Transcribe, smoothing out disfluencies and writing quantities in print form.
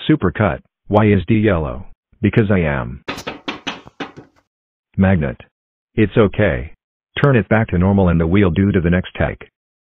Supercut. Why is D yellow? Because I am. Magnet. It's okay. Turn it back to normal and the wheel do to the next take.